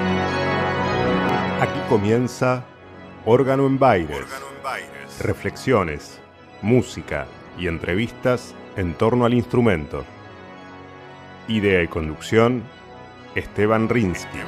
Aquí comienza Órgano en Baires. Reflexiones, música y entrevistas en torno al instrumento. Idea y conducción, Esteban Rinsky.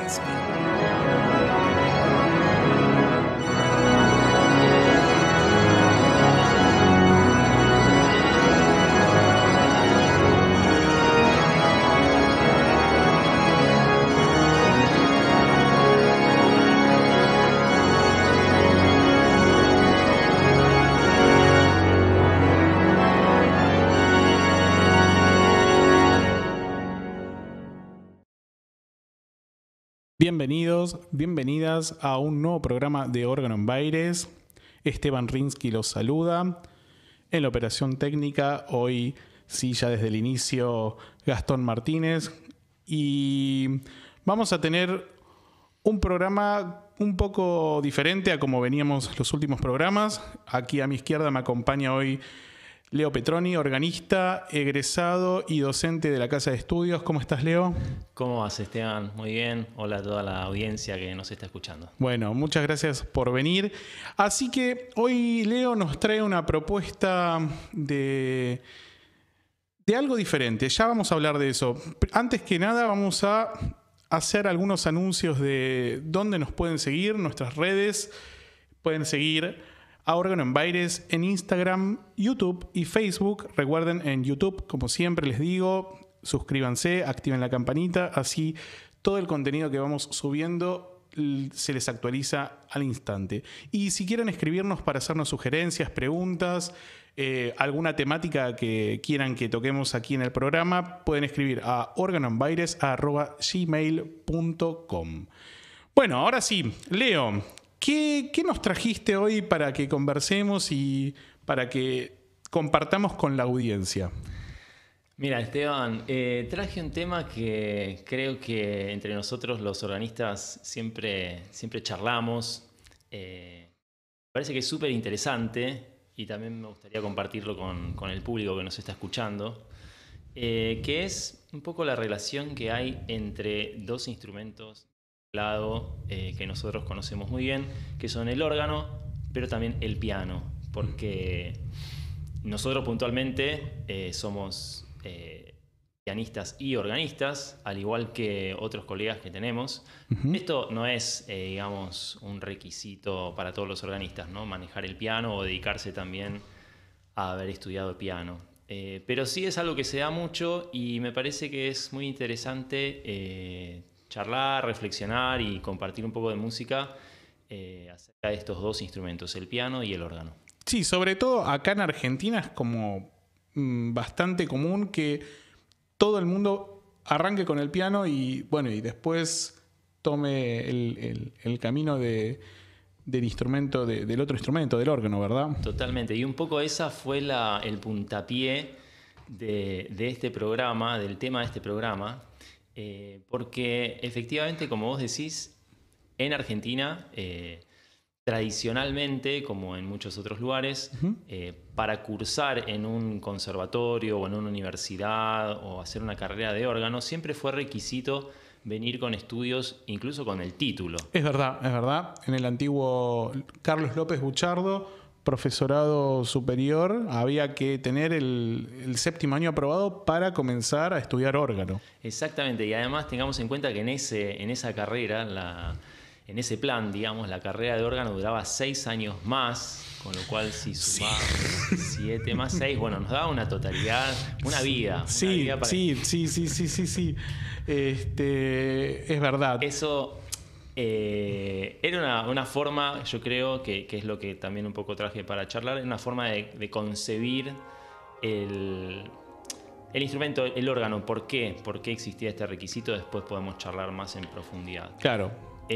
Bienvenidos, bienvenidas a un nuevo programa de Órgano en Baires. Esteban Rinsky los saluda. En la operación técnica, hoy sí, ya desde el inicio, Gastón Martínez. Y vamos a tener un programa un poco diferente a como veníamos los últimos programas. Aquí a mi izquierda me acompaña hoy Leo Petroni, organista, egresado y docente de la Casa de Estudios. ¿Cómo estás, Leo? ¿Cómo vas, Esteban? Muy bien. Hola a toda la audiencia que nos está escuchando. Bueno, muchas gracias por venir. Así que hoy Leo nos trae una propuesta de algo diferente. Ya vamos a hablar de eso. Antes que nada vamos a hacer algunos anuncios de dónde nos pueden seguir, nuestras redes. Pueden seguir a Órgano en Baires en Instagram, YouTube y Facebook. Recuerden, en YouTube, como siempre les digo, suscríbanse, activen la campanita, así todo el contenido que vamos subiendo se les actualiza al instante. Y si quieren escribirnos para hacernos sugerencias, preguntas, alguna temática que quieran que toquemos aquí en el programa, pueden escribir a organoenbaires@gmail.com. Bueno, ahora sí, Leo, ¿qué nos trajiste hoy para que conversemos y para que compartamos con la audiencia? Mira, Esteban, traje un tema que creo que entre nosotros los organistas siempre charlamos. Parece que es súper interesante y también me gustaría compartirlo con el público que nos está escuchando, que es un poco la relación que hay entre dos instrumentos que nosotros conocemos muy bien, que son el órgano, pero también el piano, porque nosotros puntualmente somos pianistas y organistas, al igual que otros colegas que tenemos. Uh-huh. Esto no es, digamos, un requisito para todos los organistas, ¿no? Manejar el piano o dedicarse también a haber estudiado piano. Pero sí es algo que se da mucho y me parece que es muy interesante charlar, reflexionar y compartir un poco de música acerca de estos dos instrumentos, el piano y el órgano. Sí, sobre todo acá en Argentina es como bastante común que todo el mundo arranque con el piano y bueno, y después tome el camino del instrumento, del otro instrumento, del órgano, ¿verdad? Totalmente, y un poco esa fue el puntapié de este programa, del tema de este programa. Porque efectivamente, como vos decís, en Argentina, tradicionalmente, como en muchos otros lugares, uh-huh, para cursar en un conservatorio o en una universidad o hacer una carrera de órgano, siempre fue requisito venir con estudios, incluso con el título. Es verdad. En el antiguo Carlos López Buchardo, profesorado superior, había que tener el séptimo año aprobado para comenzar a estudiar órgano. Exactamente, y además tengamos en cuenta que en esa carrera, en ese plan, digamos, la carrera de órgano duraba 6 años más, con lo cual si sumamos 7 más 6, bueno, nos daba una totalidad, una vida. Sí. Es verdad. Eso era una forma, yo creo, que es lo que también un poco traje para charlar, una forma de concebir el instrumento, el órgano. ¿Por qué? ¿Por qué existía este requisito? Después podemos charlar más en profundidad. Claro.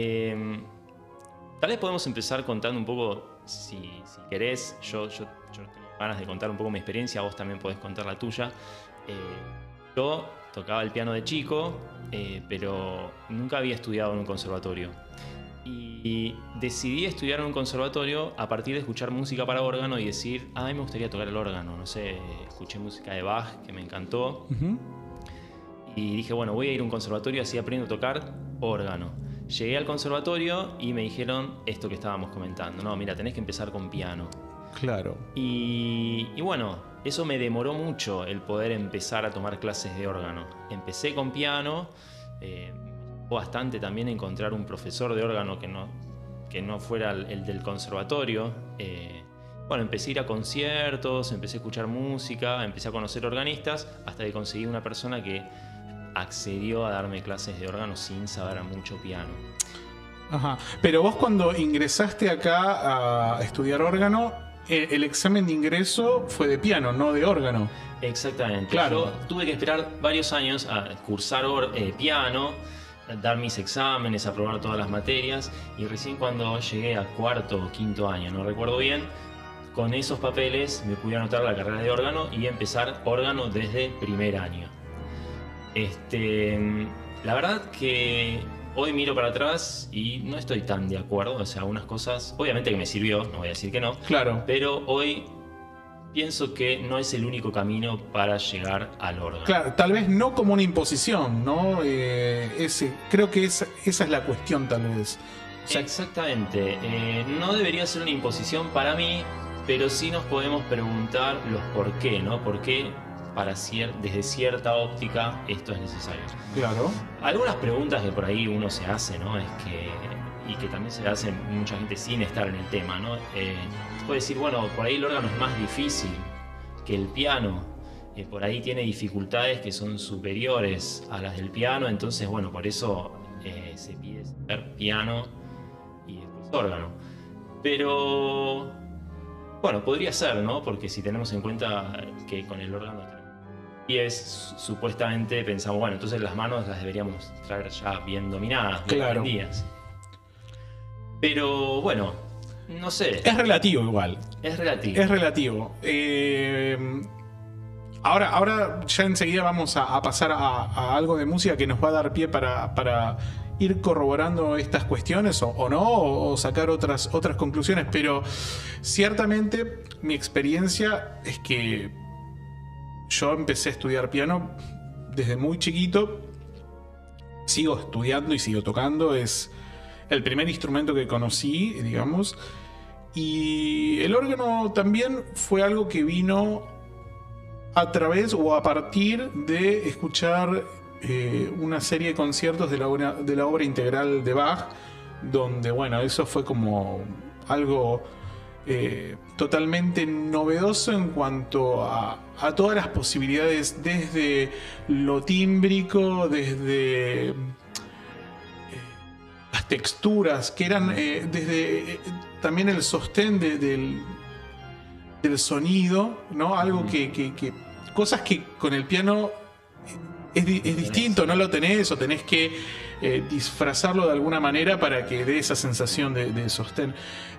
Tal vez podemos empezar contando un poco, si querés, yo tengo ganas de contar un poco mi experiencia, vos también podés contar la tuya. Yo tocaba el piano de chico, pero nunca había estudiado en un conservatorio. Y decidí estudiar en un conservatorio a partir de escuchar música para órgano y decir, a mí me gustaría tocar el órgano. No sé, escuché música de Bach que me encantó. Uh-huh. Y dije, bueno, voy a ir a un conservatorio, así aprendo a tocar órgano. Llegué al conservatorio y me dijeron esto que estábamos comentando. No, mira, tenés que empezar con piano. Claro. Y bueno, eso me demoró mucho el poder empezar a tomar clases de órgano. Empecé con piano, me costó bastante también encontrar un profesor de órgano que no fuera el del conservatorio. Bueno, empecé a ir a conciertos, empecé a escuchar música, empecé a conocer organistas, hasta que conseguí una persona que accedió a darme clases de órgano sin saber mucho piano. Ajá. Pero vos cuando ingresaste acá a estudiar órgano, el examen de ingreso fue de piano, no de órgano. Exactamente. Claro. Yo tuve que esperar varios años a cursar piano, dar mis exámenes, aprobar todas las materias, y recién cuando llegué a cuarto o quinto año, no recuerdo bien, con esos papeles me pude anotar la carrera de órgano y empezar órgano desde primer año. La verdad que hoy miro para atrás y no estoy tan de acuerdo. O sea, algunas cosas, obviamente que me sirvió, no voy a decir que no. Claro. Pero hoy pienso que no es el único camino para llegar al órgano. Claro, tal vez no como una imposición, ¿no? Creo que esa es la cuestión, tal vez. O sea, exactamente. No debería ser una imposición para mí, pero sí nos podemos preguntar los por qué, ¿no? ¿Por qué desde cierta óptica esto es necesario? Claro. Algunas preguntas que por ahí uno se hace, ¿no? Y que también se hace mucha gente sin estar en el tema, ¿no? Puede decir, bueno, por ahí el órgano es más difícil que el piano, por ahí tiene dificultades que son superiores a las del piano, entonces, bueno, por eso se pide saber piano y después órgano. Pero, bueno, podría ser, ¿no? Porque si tenemos en cuenta que con el órgano pies, supuestamente pensamos, bueno, entonces las manos las deberíamos traer ya bien dominadas, bien claro. aprendidas. Pero bueno, no sé. Es relativo igual. Es relativo. Es relativo. Ahora ya enseguida vamos a pasar a algo de música que nos va a dar pie para ir corroborando estas cuestiones o no, o sacar otras conclusiones. Pero ciertamente mi experiencia es que yo empecé a estudiar piano desde muy chiquito. Sigo estudiando y sigo tocando. Es el primer instrumento que conocí, digamos. Y el órgano también fue algo que vino a través o a partir de escuchar una serie de conciertos de la obra integral de Bach, donde, bueno, eso fue como algo totalmente novedoso en cuanto a todas las posibilidades, desde lo tímbrico, desde las texturas, que eran desde también el sostén del sonido, ¿no? Algo que cosas que con el piano es distinto, no lo tenés o tenés que disfrazarlo de alguna manera para que dé esa sensación de sostén.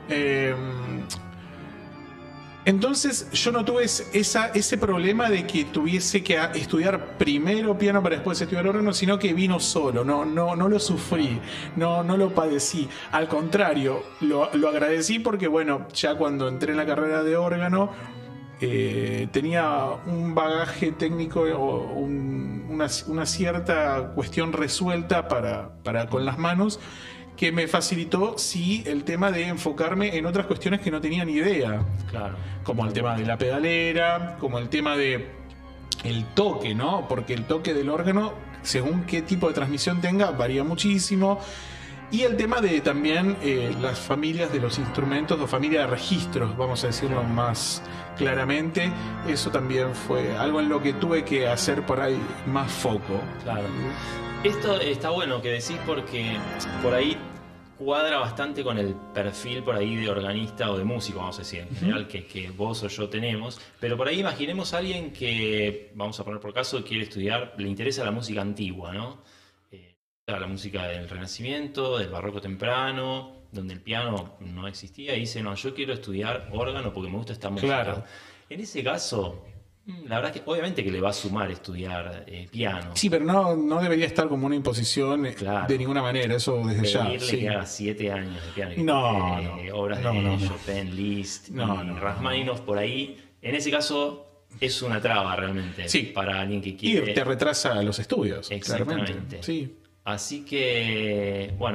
Entonces yo no tuve ese problema de que tuviese que estudiar primero piano para después estudiar órgano, sino que vino solo, no lo sufrí, no lo padecí. Al contrario, lo agradecí porque, bueno, ya cuando entré en la carrera de órgano tenía un bagaje técnico o una cierta cuestión resuelta para con las manos, que me facilitó, sí, el tema de enfocarme en otras cuestiones que no tenía ni idea. Claro. Como el tema de la pedalera, como el tema de el toque, ¿no? Porque el toque del órgano, según qué tipo de transmisión tenga, varía muchísimo. Y el tema de también las familias de los instrumentos, o familia de registros, vamos a decirlo más claramente. Eso también fue algo en lo que tuve que hacer por ahí más foco. Claro. Esto está bueno que decís, porque por ahí cuadra bastante con el perfil por ahí de organista o de músico, vamos a decir, en general, que vos o yo tenemos. Pero por ahí imaginemos a alguien que, vamos a poner por caso, quiere estudiar, le interesa la música antigua, ¿no? La música del Renacimiento, del Barroco temprano, donde el piano no existía, y dice, no, yo quiero estudiar órgano porque me gusta esta música. Claro. En ese caso, la verdad es que obviamente que le va a sumar estudiar piano. Sí, pero no debería estar como una imposición Claro. de ninguna manera, eso desde ya. Pedirle Sí. que haga 7 años de piano. Obras No, de no. Chopin, Liszt, Rachmaninoff por ahí. En ese caso es una traba realmente, Sí. para alguien que Y quiere. te retrasa los estudios. Exactamente. Claramente. Sí. Así que, bueno,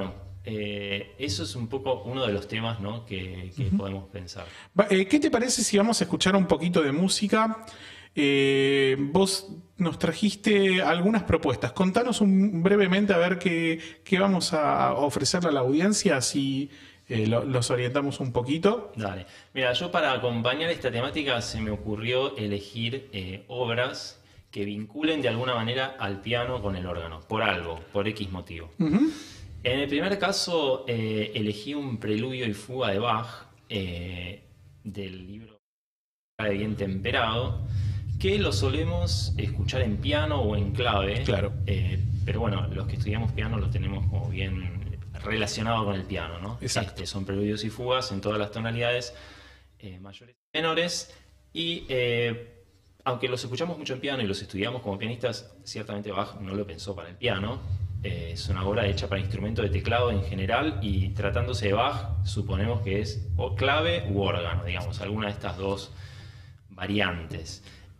Eso es un poco uno de los temas, ¿no? que podemos pensar. ¿Qué te parece si vamos a escuchar un poquito de música? Vos nos trajiste algunas propuestas. Contanos brevemente a ver qué vamos a ofrecerle a la audiencia, así los orientamos un poquito. Dale. Mira, yo para acompañar esta temática se me ocurrió elegir obras que vinculen de alguna manera al piano con el órgano, por X motivo. Uh-huh. En el primer caso elegí un preludio y fuga de Bach del libro de Bien Temperado, que lo solemos escuchar en piano o en clave. Claro. Pero bueno, los que estudiamos piano lo tenemos como bien relacionado con el piano, ¿no? Exacto. Son preludios y fugas en todas las tonalidades mayores y menores. Y aunque los escuchamos mucho en piano y los estudiamos como pianistas, ciertamente Bach no lo pensó para el piano. Es una obra hecha para instrumento de teclado en general, y tratándose de Bach, suponemos que es o clave u órgano, digamos, alguna de estas dos variantes.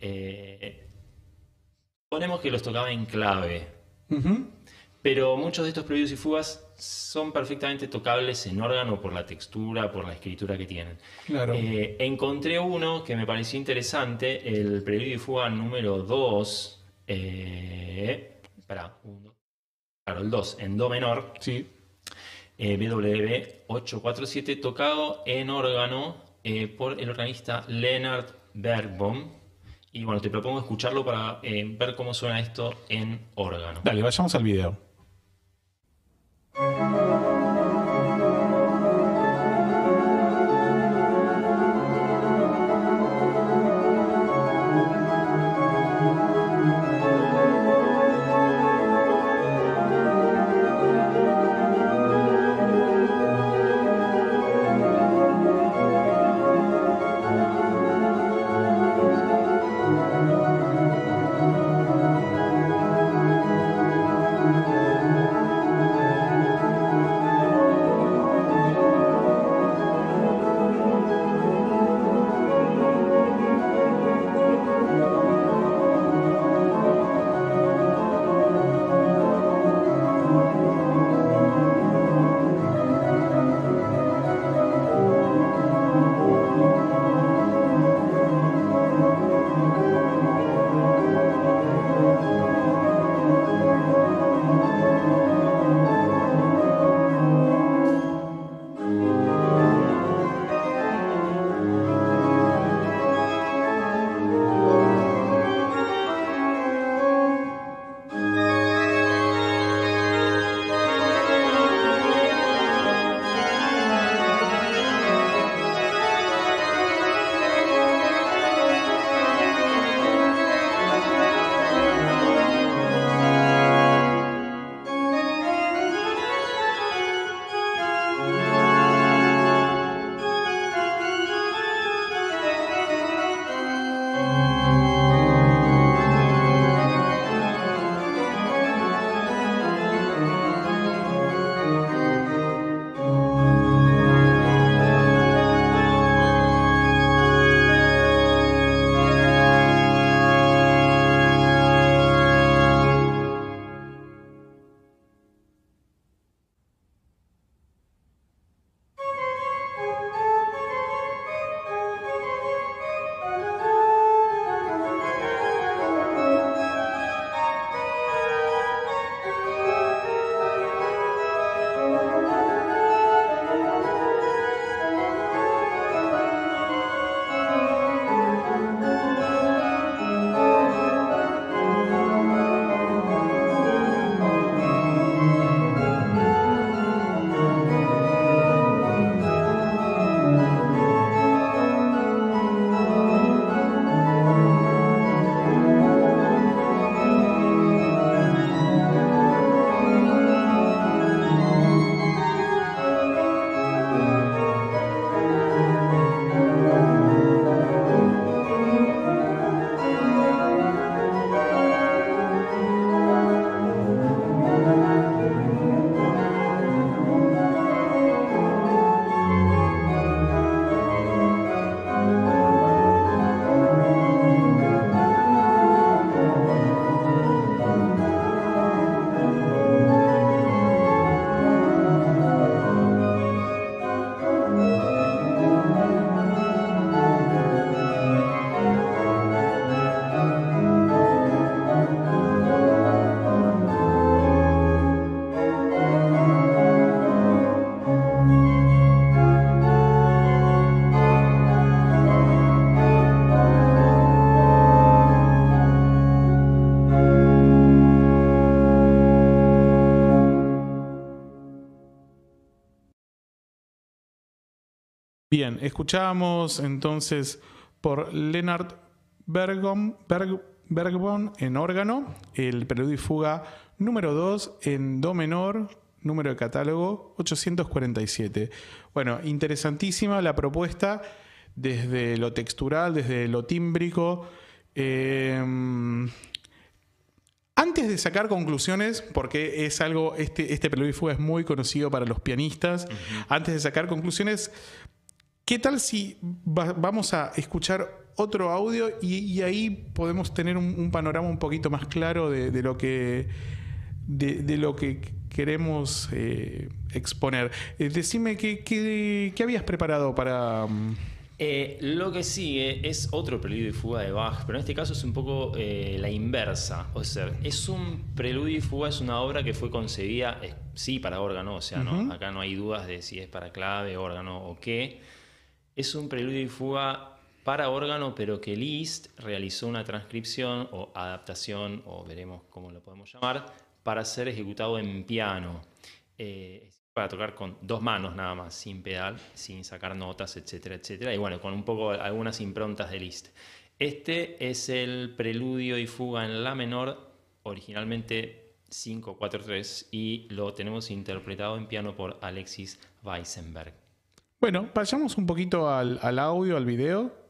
Suponemos que los tocaba en clave, Uh-huh. pero muchos de estos preludios y fugas son perfectamente tocables en órgano por la textura, por la escritura que tienen. Claro. Encontré uno que me pareció interesante, el preludio y fuga número 2. Claro, el 2 en do menor. Sí. BWV 847, tocado en órgano por el organista Leonard Bergbohm. Y bueno, te propongo escucharlo para ver cómo suena esto en órgano. Dale, vayamos al video. Bien, escuchábamos entonces por Leonard Bergbom en órgano, el preludio y fuga número 2 en do menor, número de catálogo 847. Bueno, interesantísima la propuesta desde lo textural, desde lo tímbrico. Antes de sacar conclusiones, porque es algo, este preludio y fuga es muy conocido para los pianistas, antes de sacar conclusiones, ¿qué tal si vamos a escuchar otro audio y ahí podemos tener un panorama un poquito más claro de lo que queremos exponer? Decime, ¿qué habías preparado para...? Lo que sigue es otro preludio y fuga de Bach, pero en este caso es un poco la inversa. O sea, es un preludio y fuga, es una obra que fue concebida, sí, para órgano, o sea, ¿no? Acá no hay dudas de si es para clave, órgano o qué. Es un preludio y fuga para órgano, pero que Liszt realizó una transcripción o adaptación, o veremos cómo lo podemos llamar, para ser ejecutado en piano. Para tocar con 2 manos nada más, sin pedal, sin sacar notas, etcétera, etcétera. Y bueno, con un poco algunas improntas de Liszt. Este es el preludio y fuga en la menor, originalmente 5-4-3, y lo tenemos interpretado en piano por Alexis Weissenberg. Bueno, vayamos un poquito al audio, al video.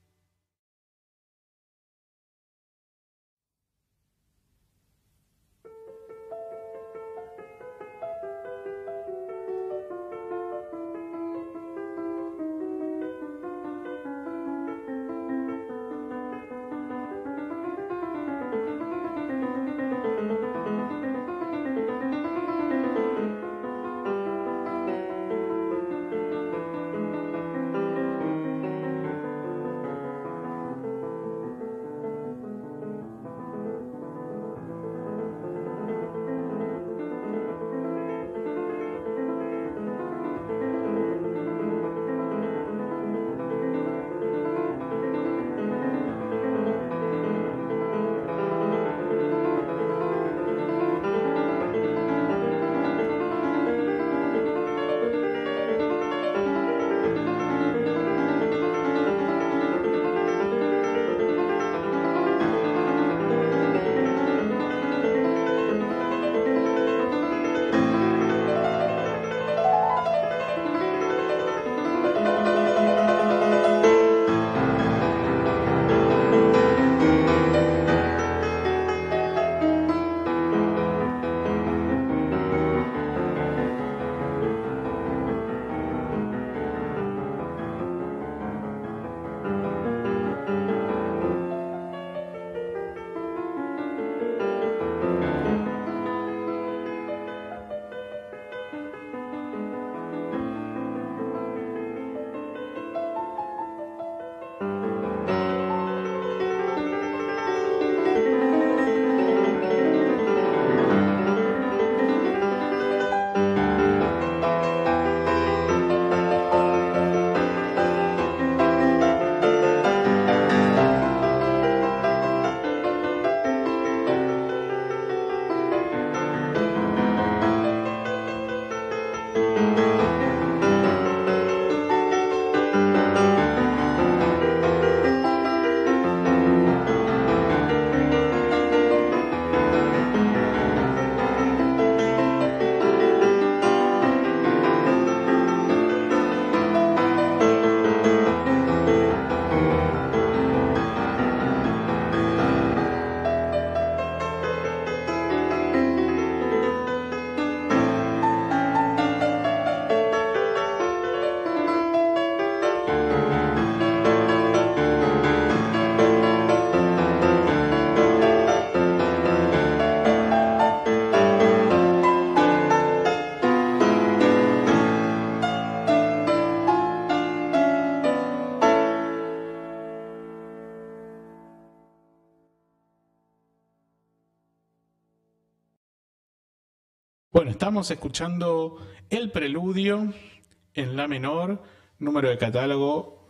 Bueno, estamos escuchando el preludio en la menor, número de catálogo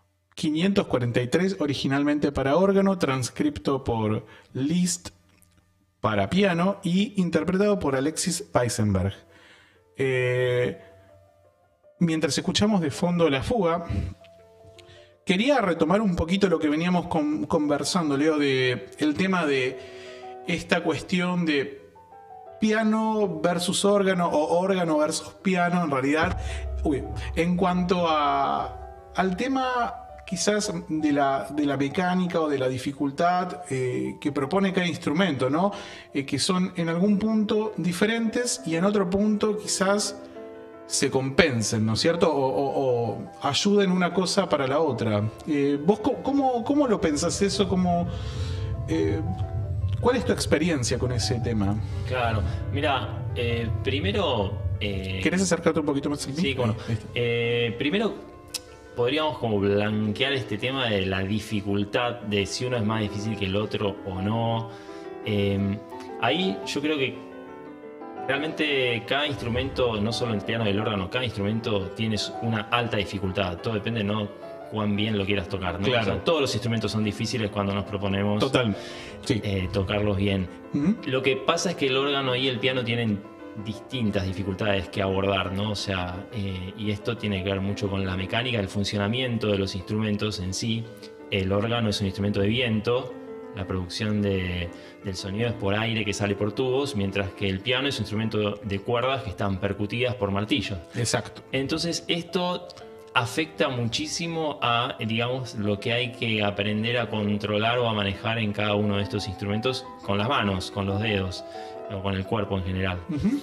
543, originalmente para órgano, transcripto por Liszt para piano y interpretado por Alexis Weissenberg. mientras escuchamos de fondo la fuga, quería retomar un poquito lo que veníamos conversando, Leo, de el tema de esta cuestión de piano versus órgano o órgano versus piano, en realidad, en cuanto al tema quizás de la mecánica o de la dificultad que propone cada instrumento, ¿no? Que son en algún punto diferentes y en otro punto quizás se compensen, ¿no es cierto? O ayuden una cosa para la otra. ¿Vos cómo lo pensás eso? ¿Cuál es tu experiencia con ese tema? Claro, mira, primero... ¿Querés acercarte un poquito más al Sí, bueno. Primero podríamos como blanquear este tema de la dificultad, de si uno es más difícil que el otro o no. Ahí yo creo que realmente cada instrumento, no solo el piano y el órgano, cada instrumento tiene una alta dificultad. Todo depende, ¿no?, cuán bien lo quieras tocar, ¿no? Claro. O sea, todos los instrumentos son difíciles cuando nos proponemos Sí. Tocarlos bien. Lo que pasa es que el órgano y el piano tienen distintas dificultades que abordar, ¿no? O sea, y esto tiene que ver mucho con la mecánica, el funcionamiento de los instrumentos en sí. El órgano es un instrumento de viento, la producción del sonido es por aire que sale por tubos, mientras que el piano es un instrumento de cuerdas que están percutidas por martillos. Exacto. Entonces esto afecta muchísimo a, digamos, lo que hay que aprender a controlar o a manejar en cada uno de estos instrumentos con las manos, con los dedos o con el cuerpo en general.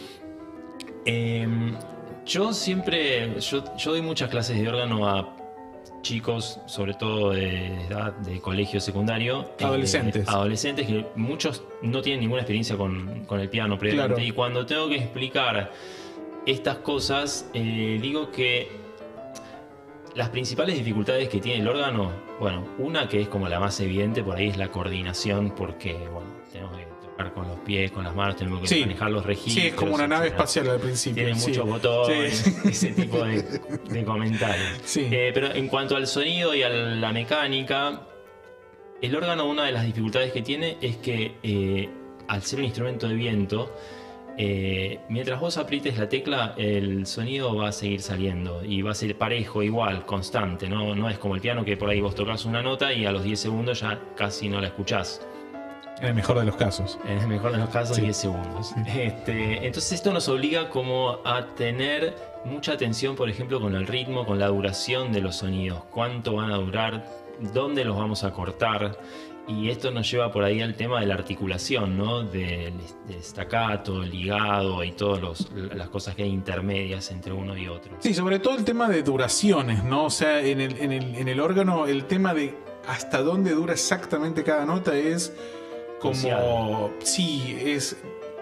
Yo doy muchas clases de órgano a chicos, sobre todo de edad de colegio secundario. Adolescentes. Adolescentes que muchos no tienen ninguna experiencia con el piano previamente. Claro. Y cuando tengo que explicar estas cosas, digo que las principales dificultades que tiene el órgano, bueno, una que es como la más evidente por ahí es la coordinación, porque, bueno, tenemos que tocar con los pies, con las manos, tenemos que manejar los registros. Sí, es como una nave espacial al principio. Tiene muchos botones, ese tipo de comentarios. Sí. Pero en cuanto al sonido y a la mecánica, el órgano, una de las dificultades que tiene es que al ser un instrumento de viento, mientras vos aprietes la tecla, el sonido va a seguir saliendo y va a ser parejo, igual, constante, ¿no? No es como el piano que por ahí vos tocas una nota y a los 10 segundos ya casi no la escuchás. En el mejor de los casos. En el mejor de los casos, Sí. 10 segundos. Entonces esto nos obliga como a tener mucha atención, por ejemplo, con el ritmo, con la duración de los sonidos. Cuánto van a durar, dónde los vamos a cortar. Y esto nos lleva por ahí al tema de la articulación, ¿no? Del staccato, ligado y todas las cosas que hay intermedias entre uno y otro. Sí, sobre todo el tema de duraciones, ¿no? O sea, en el órgano, el tema de hasta dónde dura exactamente cada nota es como... Crucial. Sí, es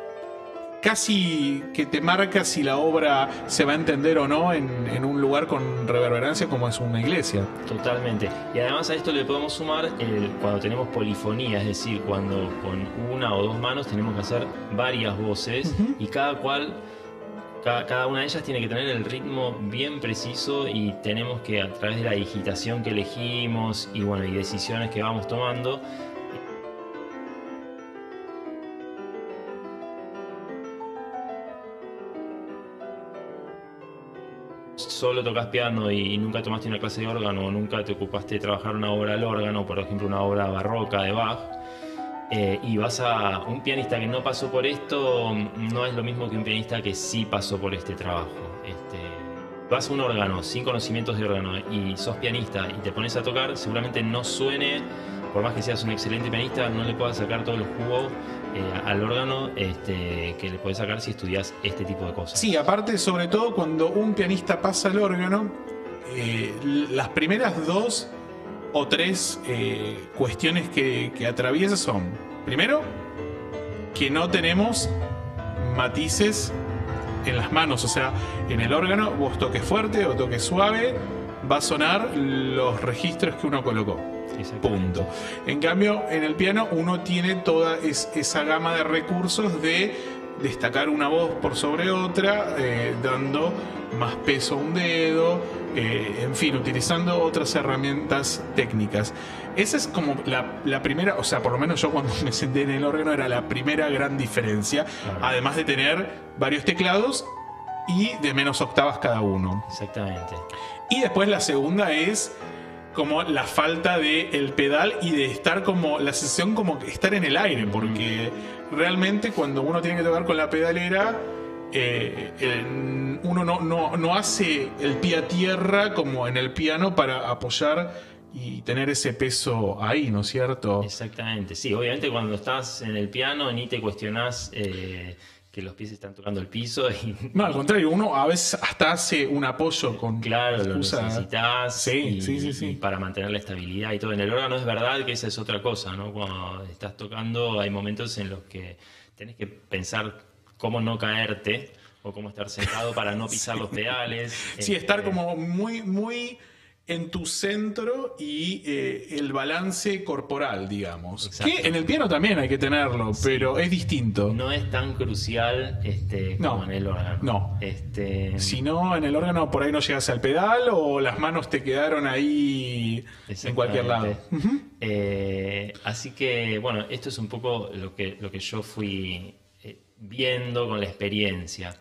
casi que te marca si la obra se va a entender o no en un lugar con reverberancia como es una iglesia. Totalmente. Y además a esto le podemos sumar cuando tenemos polifonía, es decir, cuando con una o dos manos tenemos que hacer varias voces y cada una de ellas tiene que tener el ritmo bien preciso y tenemos que, a través de la digitación que elegimos y bueno, y decisiones que vamos tomando, solo tocas piano y nunca tomaste una clase de órgano o nunca te ocupaste de trabajar una obra al órgano, por ejemplo una obra barroca de Bach, y vas a un pianista que no pasó por esto, no es lo mismo que un pianista que sí pasó por este trabajo. Vas a un órgano sin conocimientos de órgano y sos pianista y te pones a tocar, seguramente no suene, por más que seas un excelente pianista, no le puedas sacar todo el jugo al órgano que le podés sacar si estudias este tipo de cosas. Sí, aparte, sobre todo cuando un pianista pasa al órgano, las primeras 2 o 3 cuestiones que atraviesa son, primero, que no tenemos matices en las manos, o sea, en el órgano vos toques fuerte o toques suave, va a sonar los registros que uno colocó. Punto. En cambio, en el piano uno tiene toda esa gama de recursos de destacar una voz por sobre otra, dando más peso a un dedo, en fin, utilizando otras herramientas técnicas. Esa es como la primera, o sea, por lo menos yo cuando me senté en el órgano era la primera gran diferencia, Claro. además de tener varios teclados y de menos octavas cada uno. Exactamente. Y después la segunda es como la falta del pedal y de estar como la sensación como estar en el aire, porque realmente cuando uno tiene que tocar con la pedalera, uno no hace el pie a tierra como en el piano para apoyar y tener ese peso ahí, ¿no es cierto? Exactamente, sí, obviamente cuando estás en el piano ni te cuestionás que los pies están tocando el piso. No, al contrario, uno a veces hasta hace un apoyo con... Claro, lo necesitas sí. para mantener la estabilidad y todo. En el órgano es verdad que esa es otra cosa, ¿no? Cuando estás tocando hay momentos en los que tenés que pensar cómo no caerte o cómo estar sentado para no pisar los pedales. Sí, estar como muy en tu centro y el balance corporal, digamos. Exacto. Que en el piano también hay que tenerlo, pero es distinto. No es tan crucial como en el órgano. No. Si no, en el órgano por ahí no llegas al pedal o las manos te quedaron ahí en cualquier lado. Así que, bueno, esto es un poco lo que yo fui viendo con la experiencia.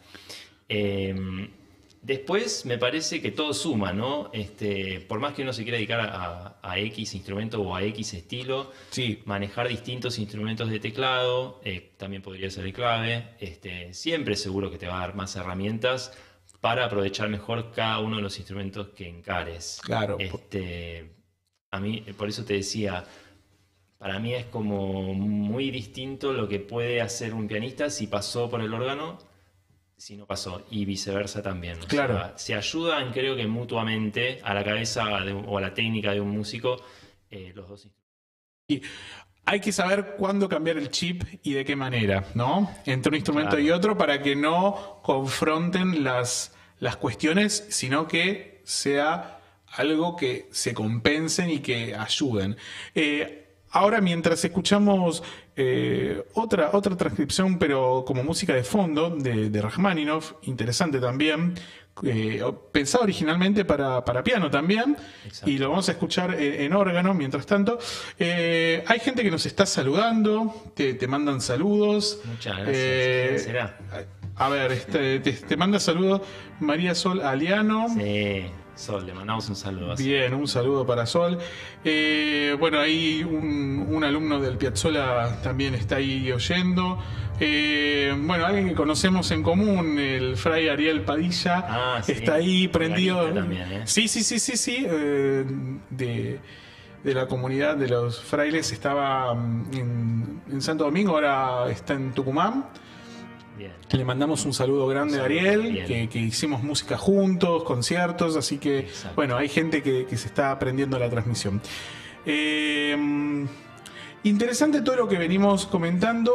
Después me parece que todo suma, ¿no? Por más que uno se quiera dedicar a X instrumento o a X estilo, sí, manejar distintos instrumentos de teclado también podría ser clave. Siempre seguro que te va a dar más herramientas para aprovechar mejor cada uno de los instrumentos que encares. Claro. A mí, por eso te decía, para mí es como muy distinto lo que puede hacer un pianista si pasó por el órgano, si no pasó, y viceversa también. Claro. O sea, se ayudan, creo que mutuamente, a la cabeza o a la técnica de un músico, los dos instrumentos. Y hay que saber cuándo cambiar el chip y de qué manera, ¿no? Entre un instrumento y otro para que no confronten las cuestiones, sino que sea algo que se compensen y que ayuden. Ahora, mientras escuchamos otra transcripción, pero como música de fondo, de Rachmaninoff, interesante también, pensado originalmente para piano también. Exacto. Y lo vamos a escuchar en órgano mientras tanto. Hay gente que nos está saludando, te mandan saludos. Muchas gracias. ¿Quién será? A ver, te manda saludos María Sol Aliano. Sí. Sol, le mandamos un saludo. Bien, un saludo para Sol. Bueno, ahí un alumno del Piazzolla también está ahí oyendo. Bueno, alguien que conocemos en común, el fray Ariel Padilla, sí, está ahí prendido. También, Sí. De la comunidad de los frailes, estaba en Santo Domingo, ahora está en Tucumán. Bien. Le mandamos un saludo grande a Ariel, que hicimos música juntos, conciertos, así que, exacto, bueno, hay gente que se está aprendiendo la transmisión. Interesante todo lo que venimos comentando.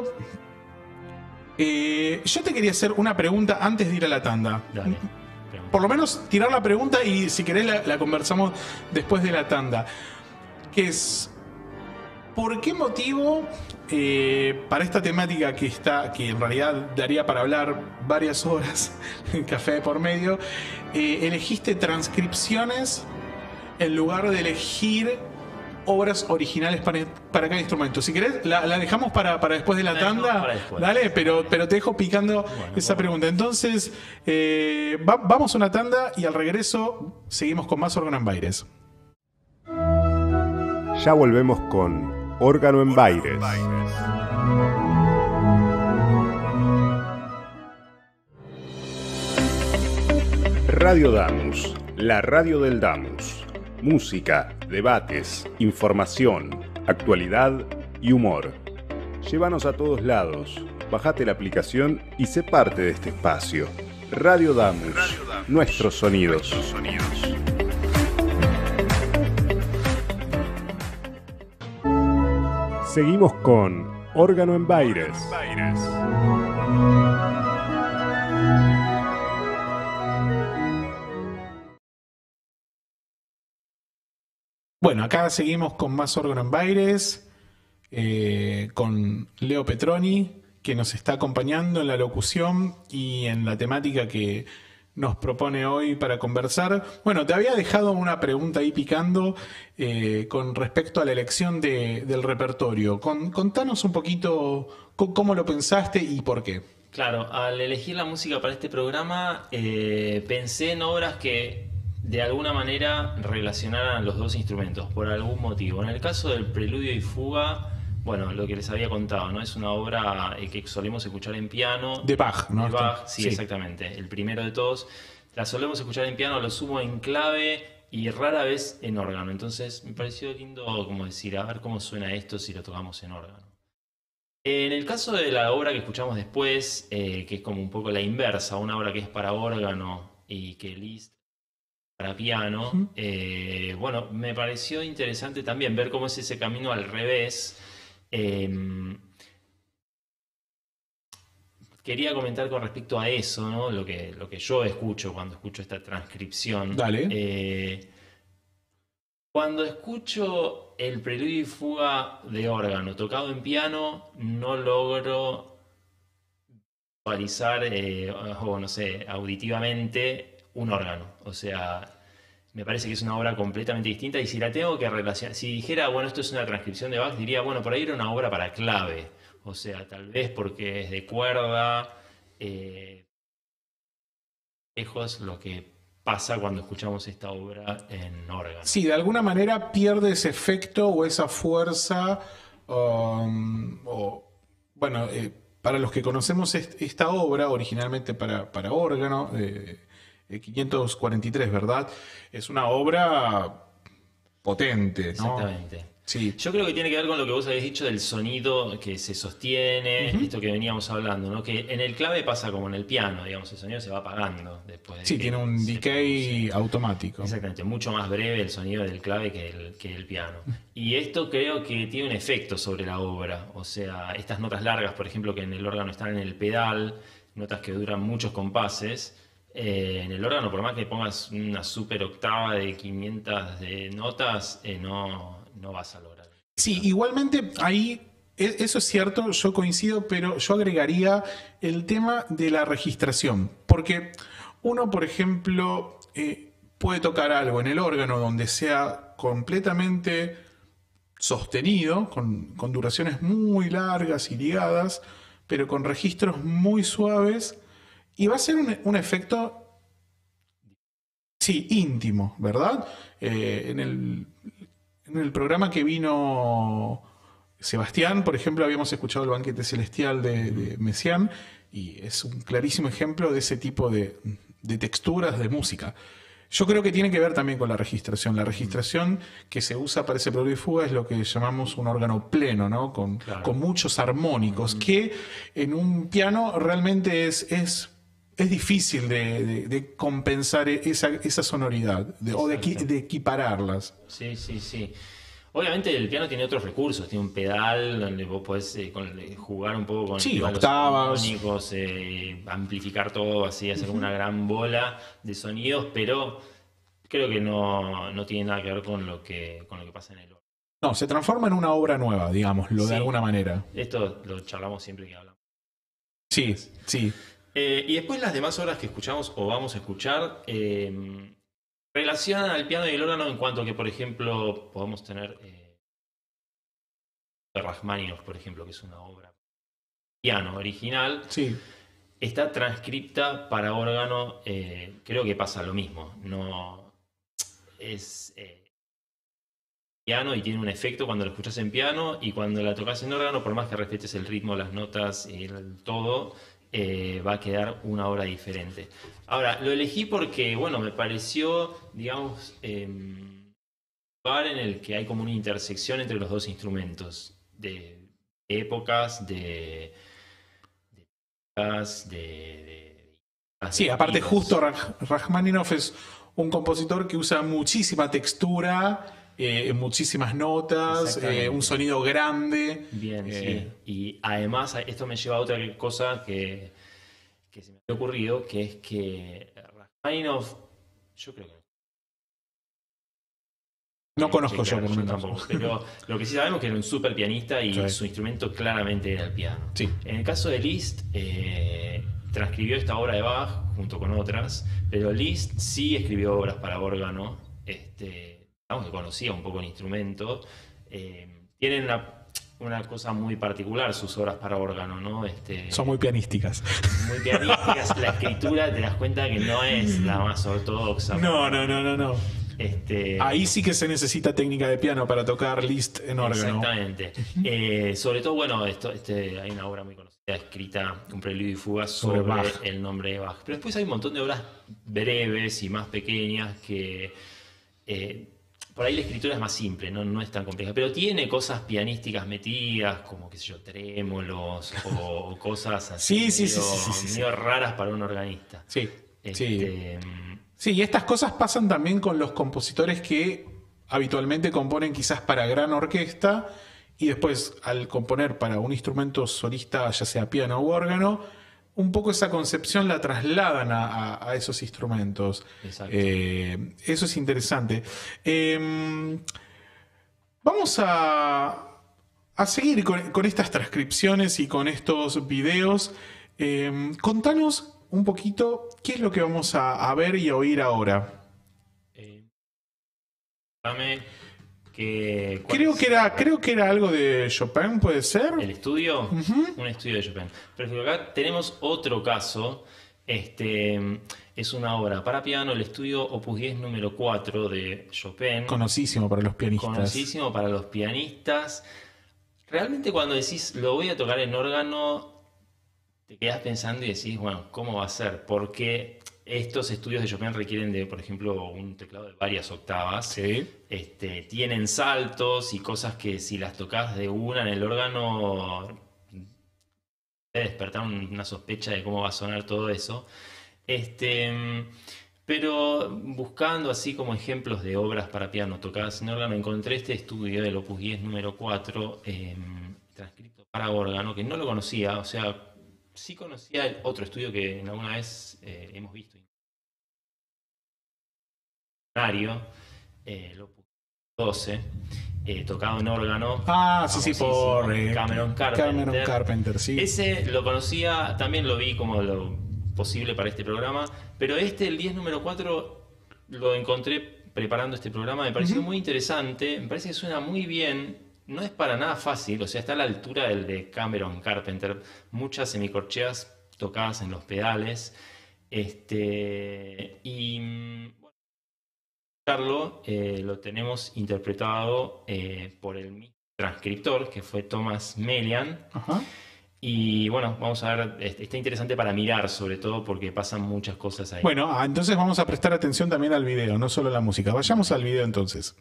Yo te quería hacer una pregunta antes de ir a la tanda. Dale. Por lo menos tirar la pregunta y si querés la conversamos después de la tanda. Que es, ¿por qué motivo, para esta temática que en realidad daría para hablar varias horas, café por medio, elegiste transcripciones en lugar de elegir obras originales para cada instrumento? Si querés, la dejamos para después de la tanda. Dale, pero te dejo picando esa pregunta. Entonces, vamos a una tanda y al regreso seguimos con más Órgano en Baires. Ya volvemos con Órgano en Baires. Radio Damus, la radio del Damus. Música, debates, información, actualidad y humor. Llévanos a todos lados, bajate la aplicación y sé parte de este espacio. Radio Damus, nuestros sonidos. Seguimos con Órgano en Baires. Bueno, acá seguimos con más Órgano en Baires, con Leo Petroni, que nos está acompañando en la locución y en la temática que nos propone hoy para conversar. Bueno, te había dejado una pregunta ahí picando con respecto a la elección del repertorio. Contanos un poquito cómo lo pensaste y por qué. Claro, al elegir la música para este programa, pensé en obras que de alguna manera relacionaran los dos instrumentos, por algún motivo. En el caso del Preludio y Fuga, bueno, lo que les había contado, ¿no? Es una obra que solemos escuchar en piano. De Bach, ¿no? De Bach, sí, exactamente. El primero de todos. La solemos escuchar en piano, lo sumo en clave y rara vez en órgano. Entonces me pareció lindo como decir, a ver cómo suena esto si lo tocamos en órgano. En el caso de la obra que escuchamos después, que es como un poco la inversa, una obra que es para órgano y que Liszt para piano, bueno, me pareció interesante también ver cómo es ese camino al revés. Quería comentar con respecto a eso, ¿no? Lo que yo escucho cuando escucho esta transcripción. Dale. Cuando escucho el Preludio y Fuga de órgano tocado en piano, no logro visualizar, o no sé, auditivamente un órgano. O sea, me parece que es una obra completamente distinta y si la tengo que relacionar, si dijera, bueno, esto es una transcripción de Bach, diría, bueno, por ahí era una obra para clave. O sea, tal vez porque es de cuerda, lejos lo que pasa cuando escuchamos esta obra en órgano. Sí, de alguna manera pierde ese efecto o esa fuerza. Bueno, para los que conocemos esta obra, originalmente para órgano, 543, ¿verdad? Es una obra potente, ¿no? Exactamente. Sí. Yo creo que tiene que ver con lo que vos habéis dicho del sonido que se sostiene, esto que veníamos hablando, ¿no? Que en el clave pasa como en el piano, digamos, el sonido se va apagando después de Sí, que tiene un decay produce. automático. Exactamente, mucho más breve el sonido del clave que el piano. Y esto creo que tiene un efecto sobre la obra, o sea, estas notas largas, por ejemplo, que en el órgano están en el pedal, notas que duran muchos compases. En el órgano, por más que pongas una super octava de 500 de notas, no vas a lograr. Sí, igualmente ahí, eso es cierto, yo coincido, pero yo agregaría el tema de la registración. Porque uno, por ejemplo, puede tocar algo en el órgano donde sea completamente sostenido, con duraciones muy largas y ligadas, pero con registros muy suaves. Y va a ser un efecto, sí, íntimo, ¿verdad? En el programa que vino Sebastián, por ejemplo, habíamos escuchado el Banquete Celestial de Messiaen, y es un clarísimo ejemplo de ese tipo de texturas de música. Yo creo que tiene que ver también con la registración. La registración que se usa para ese Preludio y Fuga es lo que llamamos un órgano pleno, ¿no? Con muchos armónicos, que en un piano realmente es difícil de compensar esa sonoridad o de equipararlas. Sí, sí, sí. Obviamente el piano tiene otros recursos, tiene un pedal donde vos podés jugar un poco con octavas, los armónicos, amplificar todo, así, hacer una gran bola de sonidos, pero creo que no tiene nada que ver con lo que pasa en el órgano. No, se transforma en una obra nueva, digámoslo, de alguna manera. Esto lo charlamos siempre que hablamos. Sí, sí. Y después las demás obras que escuchamos o vamos a escuchar relacionan al piano y el órgano en cuanto que, por ejemplo, podemos tener Rachmaninoff, por ejemplo, que es una obra piano original. Sí. Está transcripta para órgano, creo que pasa lo mismo. No es piano y tiene un efecto cuando lo escuchas en piano y cuando la tocas en órgano, por más que respetes el ritmo, las notas y todo, va a quedar una obra diferente. Ahora, lo elegí porque, bueno, me pareció, digamos, un lugar en el que hay como una intersección entre los dos instrumentos, de épocas, sí, aparte justo Rachmaninoff es un compositor que usa muchísima textura, muchísimas notas, un sonido grande. Bien, sí. Y además esto me lleva a otra cosa que se me había ocurrido, que es que Rachmaninoff, yo creo que no conozco yo, por lo menos. Tampoco, pero lo que sí sabemos es que era un súper pianista y su instrumento claramente era el piano. Sí. En el caso de Liszt, transcribió esta obra de Bach junto con otras, pero Liszt sí escribió obras para órgano, digamos que conocía un poco el instrumento. Tienen una cosa muy particular sus obras para órgano, ¿no? Son muy pianísticas. Muy pianísticas. La escritura, te das cuenta que no es la más ortodoxa. No. Ahí sí que se necesita técnica de piano para tocar Liszt en órgano. Exactamente. Sobre todo, bueno, hay una obra muy conocida escrita, un preludio y fuga sobre Bach. el nombre de Bach. Pero después hay un montón de obras breves y más pequeñas que por ahí la escritura es más simple, no es tan compleja, pero tiene cosas pianísticas metidas, como qué sé yo, trémolos o cosas así medio raras para un organista. Sí. Sí, y estas cosas pasan también con los compositores que habitualmente componen quizás para gran orquesta y después al componer para un instrumento solista, ya sea piano u órgano, un poco esa concepción la trasladan a esos instrumentos. Exacto. Eso es interesante. Vamos a seguir con estas transcripciones y con estos videos. Contanos un poquito qué es lo que vamos a ver y a oír ahora. Creo que era algo de Chopin, ¿puede ser? ¿El estudio? Un estudio de Chopin. Pero acá tenemos otro caso. Es una obra para piano, el estudio Opus 10 número 4 de Chopin. Conocidísimo para los pianistas. Conocidísimo para los pianistas. Realmente cuando decís, lo voy a tocar en órgano, te quedas pensando y decís, bueno, ¿cómo va a ser? Porque estos estudios de Chopin requieren de, por ejemplo, un teclado de varias octavas. Sí. Tienen saltos y cosas que si las tocas de una en el órgano, puede despertar una sospecha de cómo va a sonar todo eso. Pero buscando así como ejemplos de obras para piano tocadas en órgano, encontré este estudio del Opus 10 número 4, transcrito para órgano, que no lo conocía, o sea, sí conocía el otro estudio que alguna vez hemos visto. El Opus 12, tocado en órgano. Por Cameron Carpenter, sí. Ese lo conocía, también lo vi como lo posible para este programa, pero el 10 número 4, lo encontré preparando este programa, me pareció muy interesante, me parece que suena muy bien. No es para nada fácil, o sea, está a la altura del de Cameron Carpenter. Muchas semicorcheas tocadas en los pedales. Y bueno, Carlo lo tenemos interpretado por el mismo transcriptor, que fue Thomas Melian. Ajá. Y bueno, vamos a ver, está interesante para mirar, sobre todo porque pasan muchas cosas ahí. Bueno, entonces vamos a prestar atención también al video, no solo a la música. Vayamos al video entonces.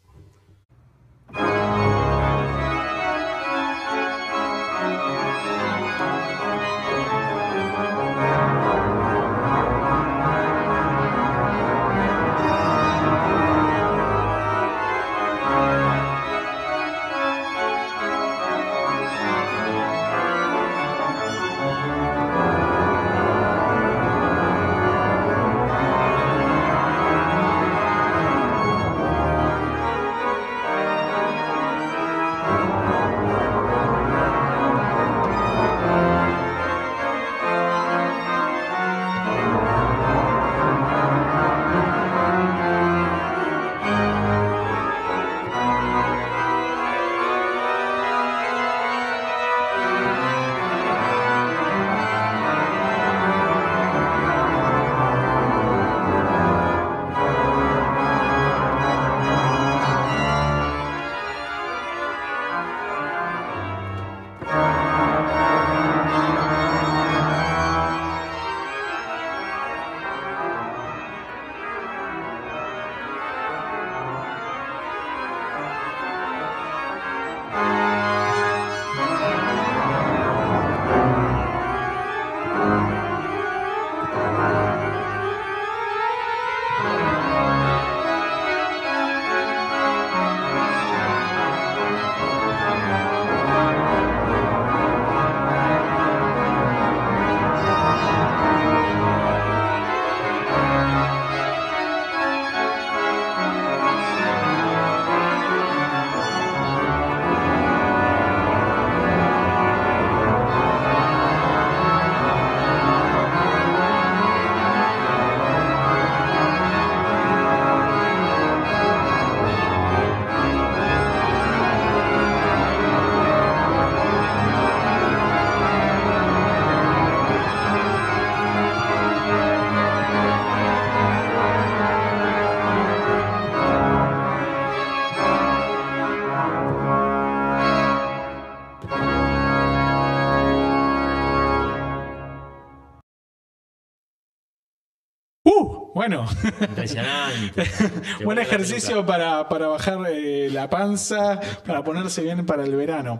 Bueno. Impresionante. Buen ejercicio para bajar la panza, para ponerse bien para el verano.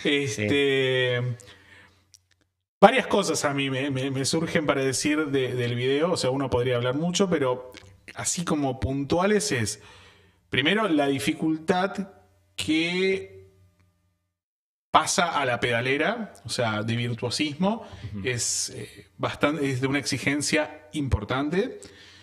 Varias cosas a mí me surgen para decir del video. O sea, uno podría hablar mucho, pero así como puntuales es, primero, la dificultad que pasa a la pedalera, o sea, de virtuosismo, es de una exigencia importante.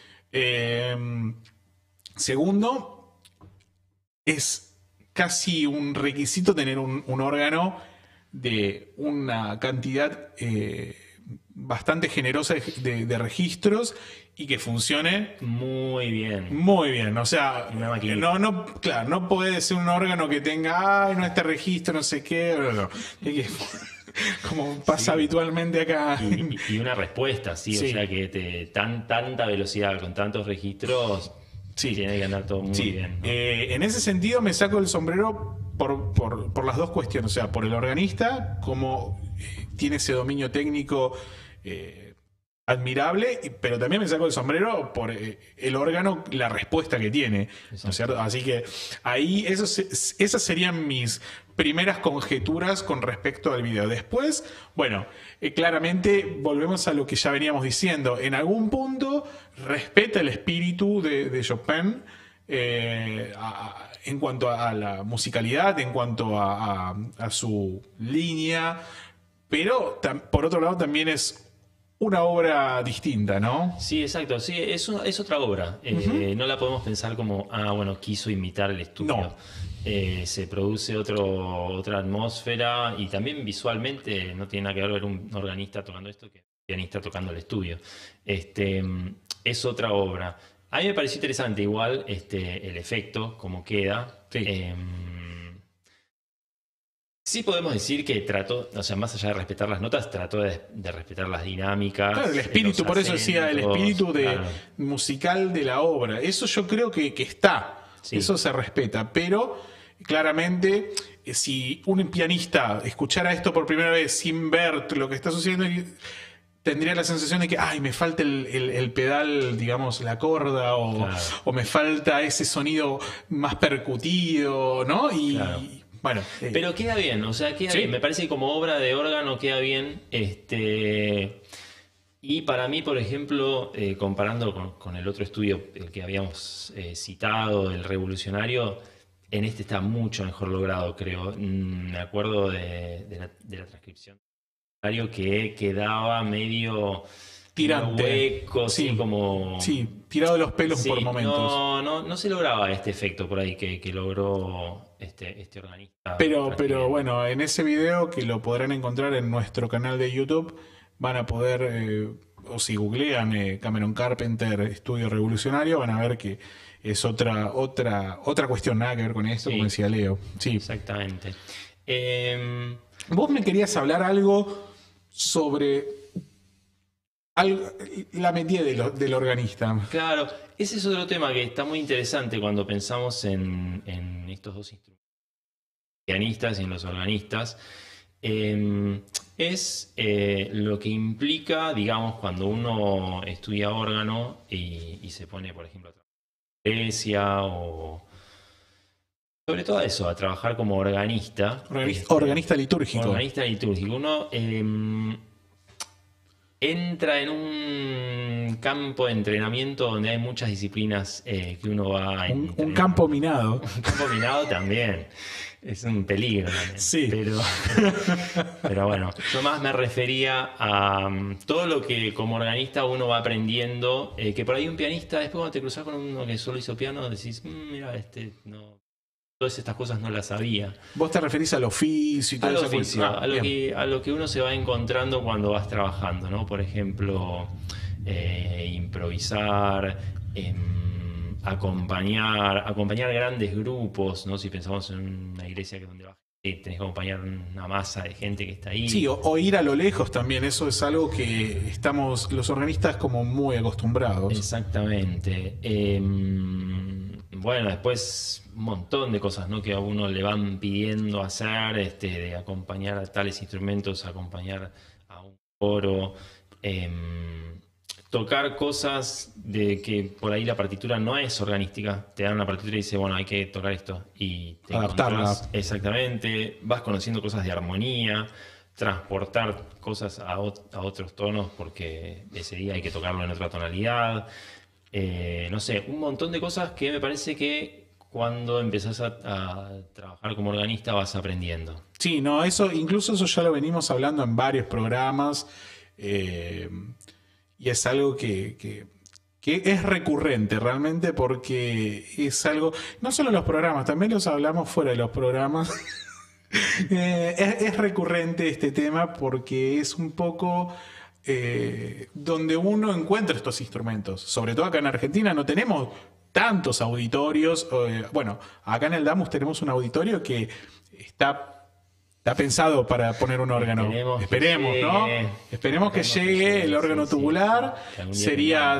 Segundo, es casi un requisito tener un órgano de una cantidad bastante generosa de registros y que funcione muy bien. Muy bien. O sea, claro, no puede ser un órgano que tenga, no este registro, no sé qué. No. Como pasa habitualmente acá. Y una respuesta, sí. O sea que tanta velocidad con tantos registros. Sí, tiene que andar todo muy bien, ¿no? En ese sentido me saco el sombrero por las dos cuestiones. O sea, por el organista, como tiene ese dominio técnico admirable, pero también me saco el sombrero por el órgano, la respuesta que tiene, ¿no es cierto? Así que ahí esas serían mis primeras conjeturas con respecto al video. Después, bueno, claramente volvemos a lo que ya veníamos diciendo. En algún punto respeta el espíritu de Chopin en cuanto a la musicalidad, en cuanto a su línea, pero por otro lado también es una obra distinta, ¿no? Sí, exacto. Sí, es otra obra. No la podemos pensar como, bueno, quiso imitar el estudio. No. Se produce otra atmósfera y también visualmente no tiene nada que ver un organista tocando esto que un pianista tocando el estudio. Es otra obra. A mí me pareció interesante igual el efecto, cómo queda. Sí. Sí podemos decir que trató, o sea, más allá de respetar las notas, trató de respetar las dinámicas. Claro, el espíritu, por eso decía, el espíritu musical de la obra. Eso yo creo que está, eso se respeta, pero claramente si un pianista escuchara esto por primera vez sin ver lo que está sucediendo, tendría la sensación de que me falta el pedal, digamos, la corda, o me falta ese sonido más percutido, ¿no? Bueno, pero queda bien, o sea, queda bien. Me parece que como obra de órgano queda bien. Y para mí, por ejemplo, comparando con el otro estudio, el que habíamos citado, el Revolucionario, en este está mucho mejor logrado, creo. Me acuerdo de la transcripción que quedaba medio tirante, hueco, como tirado de los pelos por momentos. No se lograba este efecto por ahí que logró este organista. Pero bueno, en ese video, que lo podrán encontrar en nuestro canal de YouTube, van a poder, o si googlean Cameron Carpenter Estudio Revolucionario, van a ver que es otra cuestión, nada que ver con esto, como decía Leo. Sí. Exactamente. Vos me querías hablar algo sobre la metida del organista. Claro, ese es otro tema que está muy interesante cuando pensamos en estos dos instrumentos, pianistas y en los organistas. Es lo que implica, digamos, cuando uno estudia órgano y se pone, por ejemplo, a trabajar en la iglesia o sobre todo eso, a trabajar como organista. Organista litúrgico. Organista litúrgico. Uno entra en un campo de entrenamiento donde hay muchas disciplinas que uno va a un campo minado. Un campo minado también. Es un peligro también. Sí. Pero bueno, yo más me refería a todo lo que como organista uno va aprendiendo, que por ahí un pianista, después cuando te cruzas con uno que solo hizo piano, decís, mira, no, todas estas cosas no las sabía. ¿Vos te referís al oficio y todo eso? A lo que uno se va encontrando cuando vas trabajando, ¿no? Por ejemplo, improvisar, acompañar grandes grupos, ¿no? Si pensamos en una iglesia donde vas, tenés que acompañar una masa de gente que está ahí. Sí, o ir a lo lejos también, eso es algo que estamos los organistas como muy acostumbrados. Exactamente. Bueno, después un montón de cosas, ¿no? Que a uno le van pidiendo hacer, de acompañar a tales instrumentos, acompañar a un coro, tocar cosas de que por ahí la partitura no es organística. Te dan una partitura y dice, bueno, hay que tocar esto. Y te Adaptarla. encontrás exactamente, vas conociendo cosas de armonía, transportar cosas a otros tonos porque ese día hay que tocarlo en otra tonalidad. No sé, un montón de cosas que me parece que cuando empezás a trabajar como organista vas aprendiendo. Sí, no, incluso eso ya lo venimos hablando en varios programas. Y es algo que es recurrente realmente porque es algo, no solo en los programas, también los hablamos fuera de los programas. Es recurrente este tema porque es un poco donde uno encuentra estos instrumentos. Sobre todo acá en Argentina no tenemos tantos auditorios. Bueno, acá en el Damus tenemos un auditorio que está pensado para poner un órgano. Esperemos, ¿no? Esperemos que llegue el órgano tubular. Sería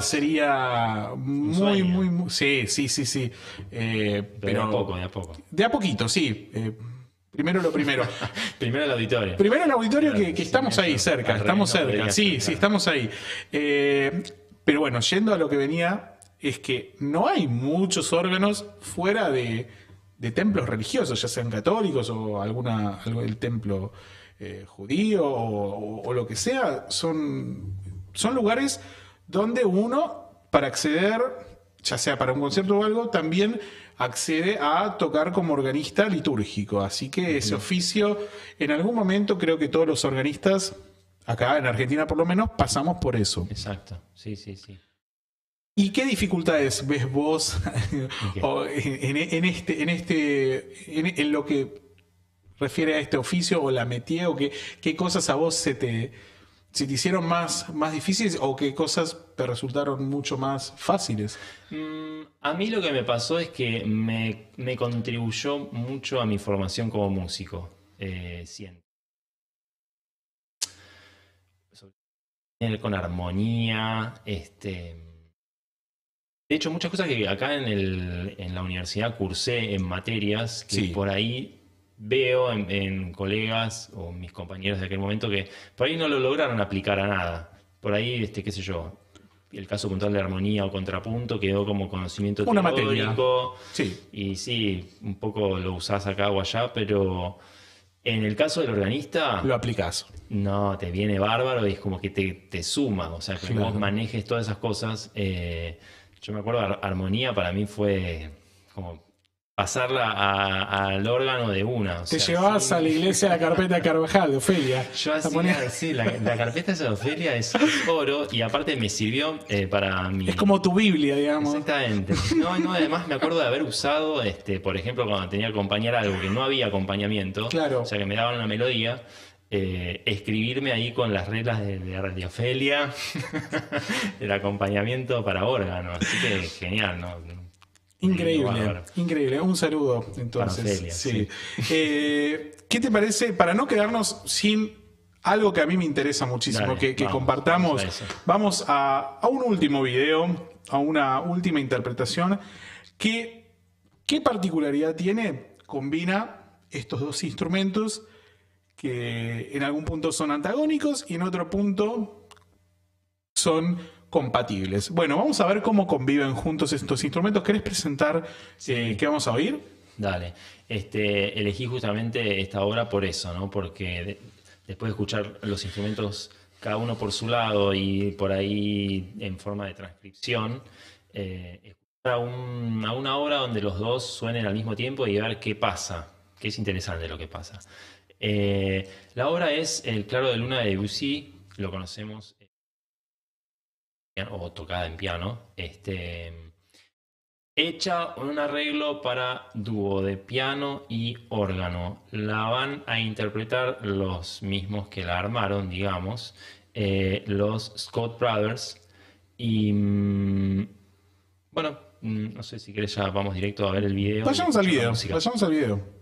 muy. Sí. Pero de a poco. De a poquito, sí. Primero lo primero. Primero el auditorio. Primero el auditorio que estamos ahí cerca. Estamos cerca. Sí, estamos ahí. Pero bueno, yendo a lo que venía, es que no hay muchos órganos fuera de templos religiosos, ya sean católicos o algo del templo judío o lo que sea. Son lugares donde uno, para acceder, ya sea para un concierto o algo, también accede a tocar como organista litúrgico. Así que ese oficio, en algún momento creo que todos los organistas, acá en Argentina por lo menos, pasamos por eso. Exacto, sí. ¿Y qué dificultades ves vos en lo que refiere a este oficio o la métier, o qué cosas a vos se te hicieron más difíciles o qué cosas te resultaron mucho más fáciles? A mí lo que me pasó es que me contribuyó mucho a mi formación como músico. Siento. Con armonía, de hecho, muchas cosas que acá en la universidad cursé en materias que por ahí veo en colegas o mis compañeros de aquel momento que por ahí no lo lograron aplicar a nada. Por ahí, qué sé yo, el caso puntual de armonía o contrapunto quedó como conocimiento una teórico. Materia. Sí. Y sí, un poco lo usás acá o allá, pero en el caso del organista... Lo aplicás. No, te viene bárbaro y es como que te suma. O sea, que vos manejes todas esas cosas... Yo me acuerdo, armonía para mí fue como pasarla al órgano de una. Te llevabas a la iglesia la carpeta Carvajal de Ofelia. Yo hacía, sí, la carpeta esa de Ofelia es oro y aparte me sirvió para mi... Es como tu Biblia, digamos. Exactamente. No, además me acuerdo de haber usado, por ejemplo, cuando tenía que acompañar algo que no había acompañamiento, o sea que me daban una melodía, escribirme ahí con las reglas de Ofelia el acompañamiento para órgano, así que genial, ¿no? Increíble. Un saludo entonces. Para Ofelia, sí. ¿Qué te parece, para no quedarnos sin algo que a mí me interesa muchísimo, que compartamos? Vamos a un último video, a una última interpretación. ¿Qué particularidad tiene? Combina estos dos instrumentos que en algún punto son antagónicos y en otro punto son compatibles. Bueno, vamos a ver cómo conviven juntos estos instrumentos. ¿Querés presentar qué vamos a oír? Dale. Elegí justamente esta obra por eso, ¿no? Porque después de escuchar los instrumentos cada uno por su lado y por ahí en forma de transcripción, escuchar a una obra donde los dos suenen al mismo tiempo y ver qué pasa, que es interesante lo que pasa. La obra es El Claro de Luna de Debussy, lo conocemos, o tocada en piano, hecha un arreglo para dúo de piano y órgano. La van a interpretar los mismos que la armaron, digamos, los Scott Brothers. Y bueno, no sé si querés ya vamos directo a ver el video. Vayamos al video.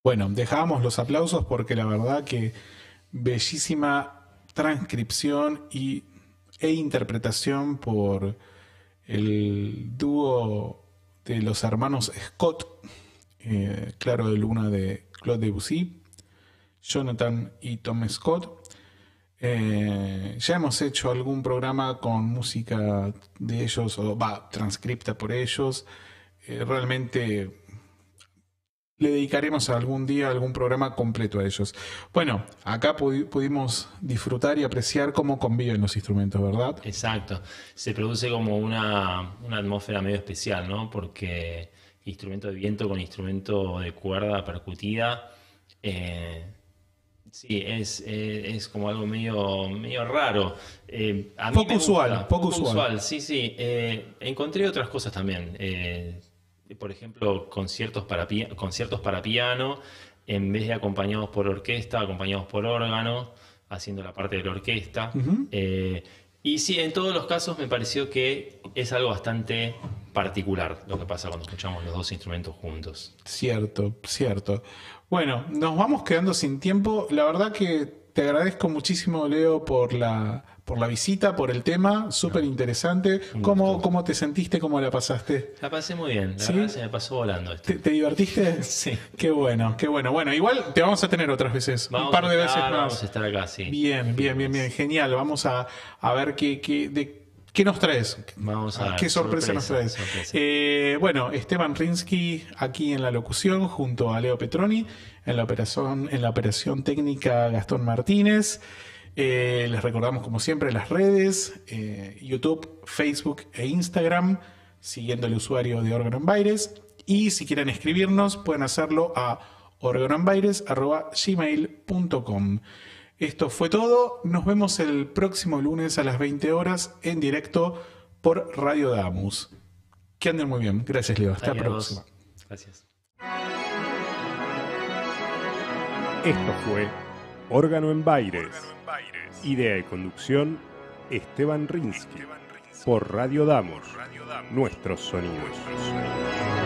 Bueno, dejábamos los aplausos porque la verdad que bellísima transcripción e interpretación por el dúo de los hermanos Scott, Claro de Luna de Claude Debussy, Jonathan y Tom Scott. Ya hemos hecho algún programa con música de ellos, transcripta por ellos. Realmente le dedicaremos algún día algún programa completo a ellos. Bueno, acá pudimos disfrutar y apreciar cómo conviven los instrumentos, ¿verdad? Exacto. Se produce como una atmósfera medio especial, ¿no? Porque instrumento de viento con instrumento de cuerda percutida, sí, es como algo medio raro. A mí poco me gusta, poco usual. Sí. Encontré otras cosas también. Por ejemplo, conciertos para piano, en vez de acompañados por orquesta, acompañados por órgano, haciendo la parte de la orquesta. Uh-huh. Y sí, en todos los casos me pareció que es algo bastante particular lo que pasa cuando escuchamos los dos instrumentos juntos. Cierto. Bueno, nos vamos quedando sin tiempo. La verdad que te agradezco muchísimo, Leo, por la visita, por el tema, súper interesante. ¿Cómo te sentiste? ¿Cómo la pasaste? La pasé muy bien, la verdad se me pasó volando esto. ¿Te divertiste? Sí. Qué bueno. Bueno, igual te vamos a tener otras veces, un par de veces más. Vamos a estar acá, sí. Bien, genial. Vamos a ver qué nos traes. Vamos a ver. ¿Qué sorpresa nos traes? Bueno, Esteban Rinsky aquí en la locución junto a Leo Petroni, en la operación técnica Gastón Martínez. Les recordamos como siempre las redes, YouTube, Facebook e Instagram, siguiendo el usuario de Órgano en Baires. Y si quieren escribirnos pueden hacerlo a organoenbaires@gmail.com. Esto fue todo. Nos vemos el próximo lunes a las 20 horas en directo por Radio Damus. Que anden muy bien. Gracias, Leo. Hasta la próxima. Gracias. Esto fue Órgano en Baires. Idea y conducción, Esteban Rinsky. Por Radio Damus. Nuestros sonidos.